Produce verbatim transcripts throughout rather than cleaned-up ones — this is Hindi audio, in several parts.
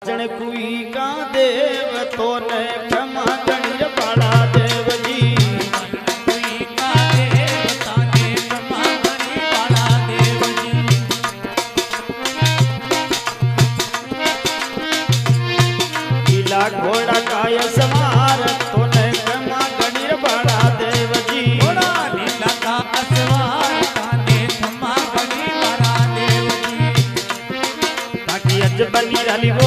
जन कुई का देव तो ने क्षमा गणिर बाड़ा देव जी कुई का देव ताने क्षमा गणिर बाड़ा देव जी लीला घोड़ा काय सवार तो ने क्षमा गणिर बाड़ा देव जी घोड़ा लीला का सवार ताने क्षमा गणिर बाड़ा देव जी ताकि अज बनी रली वो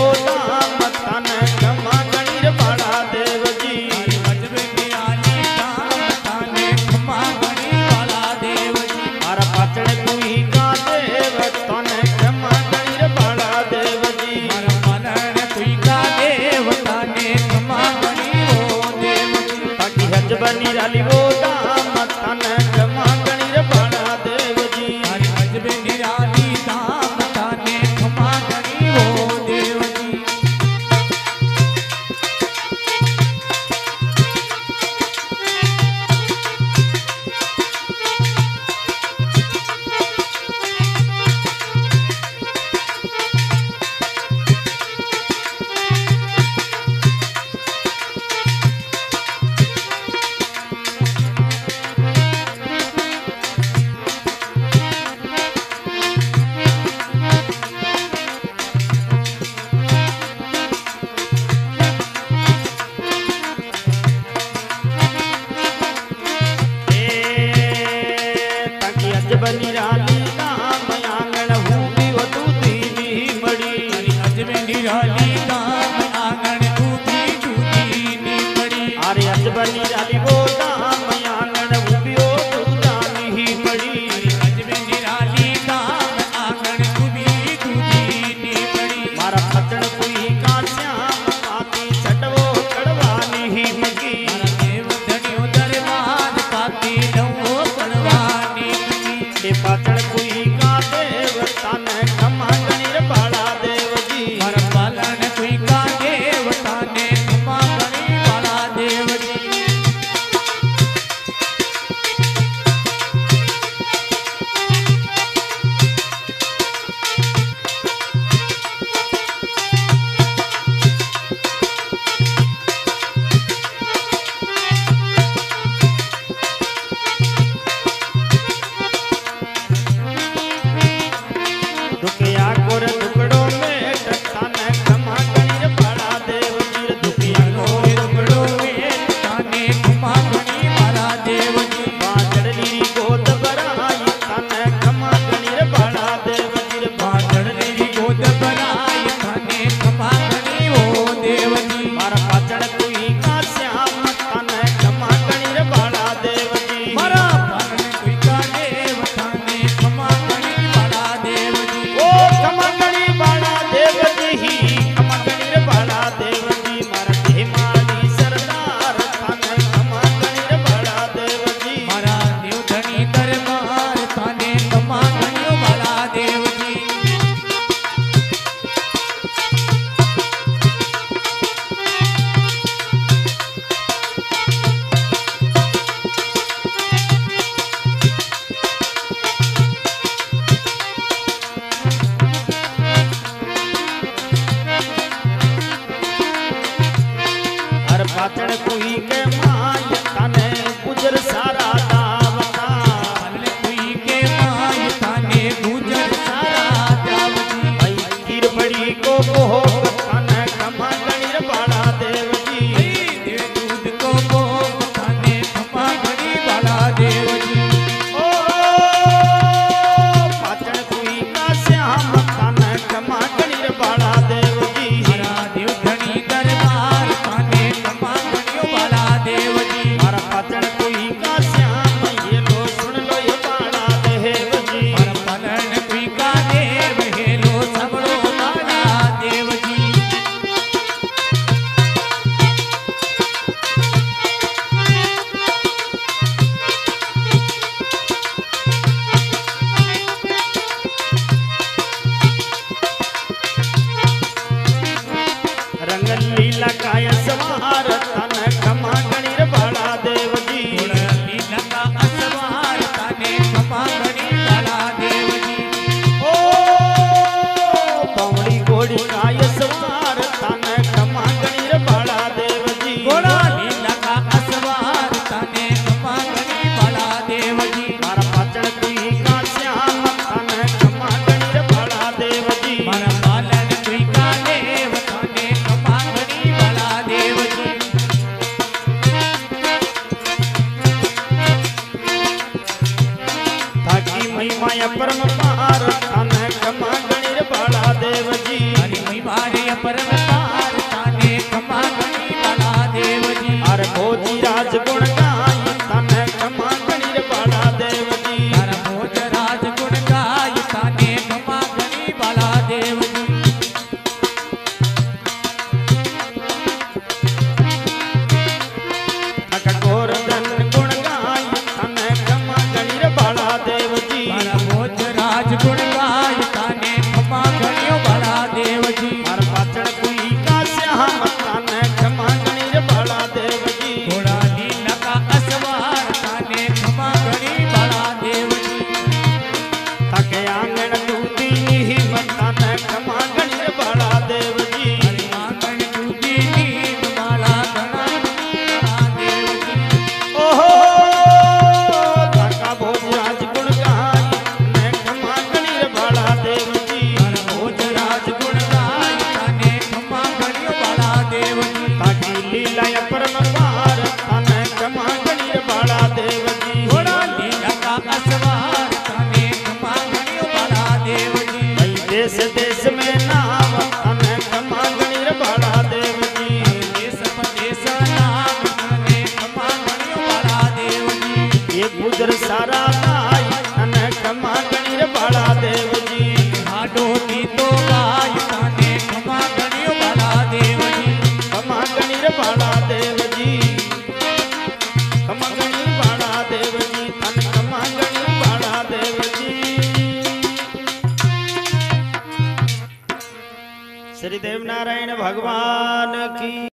बनी राली वो दाम तन क्षमा गणिर बाड़ा देव जी हरि अजबे निराली दाम तने क्षमा गणिर वो देव जी बनी राली दाम आंगण हूँ भी वधु दीनी मड़ी अजबे निराली दाम आंगण हूँ भी दीनी मड़ी अरे अज बनी राली वो दाम आंगण हूँ भी वधु दानी ही मड़ी अजबे निराली दाम आंगण हूँ भी दीनी मड़ी मारा फतन कोई का श्याम पाती छटवो कड़वानी ही मगी देव धनियो दरबार पाती नवो कड़वानी पाचड़ कुई का देव ताने क्षमा गणिर बाड़ा देव जी हर पालन कुई का देव ताने क्षमा गणिर बाड़ा देव जी दुखिया गोर टुकड़ों में ताने क्षमा गणिर बाड़ा देव जी दुखिया गोर टुकड़ों में ताने क्षमा गणिर बाड़ा देव जी बाजड़ लीरी गोद बराई ताने क्षमा गणिर बाड़ा देव जी बाजड़ लीरी गोद बराई ताने क्षमा गणिर वो देव जी मारा पाचड़ कोई का श्याम ताने क्षमा गणिर बाड़ा देव जी मारा पाचड़ कोई का देव ताने क्षमा गणिर बाड़ा देव जी क्षमा गणिर बाड़ा देव जी ही क्षमा गणिर बाड़ा देव जी मारा हेमाली सरदार ताने क्षमा गणिर बाड़ा देव जी मारा देव धनी दरबार ताने क्षमा गणिर बाड़ा देव जी पाचड़ कोई के माय ताने गुजर सारा दावता कोई के माय ताने गुजर सारा दावती भाई गिर बड़ी को मोह ताने क्षमा गणिर बाड़ा देव जी देव दूध को मोह ताने क्षमा गणिर बाड़ा देव जी ओ पाचड़ कोई का श्याम ताने क्षमा गणिर बाड़ा देव जी हरा देव धनी दरबार ताने क्षमा गणिर बाड़ा परम पार ताने खमा गणी बाला देव जी। अरे भोजी राज गुण गाय तने खमा गणी बाला देव जी। तारा भोज राज गुण गाय ताने खमा गणी बाला देव जी। गोवर्धन गुण गाय तने खमा गणी बाला देव जी। तारा भोज राज गुण गाय ताने खमा गणी बाला देव जी। हर पाचड़ कुई का श्याम तने खमा गणी बाला देव जी। घोड़ा नीला का असवार ताने खमा गणी बाला देव जी। थके आंगन दूधी नीम तने खमा गणी बाला देव जी। आंगन दूधी नीम बाला गणा बाला देव जी। ओहो धका भोज राज गुण गाय तने खमा गणी बाला देव जी। तारा भोज राज गुण गाय ताने खमा गणी बाला देव जी। ताकी लीला परम पार तने खमा गणी बाला देव जी। घोड़ा नीला का असवार ताने खमा गणी बाला देव जी। भाई देश देश में नाम तने खमा गणी बाला देव जी। देश परदेश नाम ताने खमा गणी बाला देव जी। ये गुजर सारा गाय तने खमा गणी बाला देव जी। हाडो दी तो गाय ताने खमा गणी बाला देव जी। खमा गणी बाला देव जी। खमा गणी बाला देव जी तन खमा गणी बाला देव जी। श्री देव नारायण भगवान की।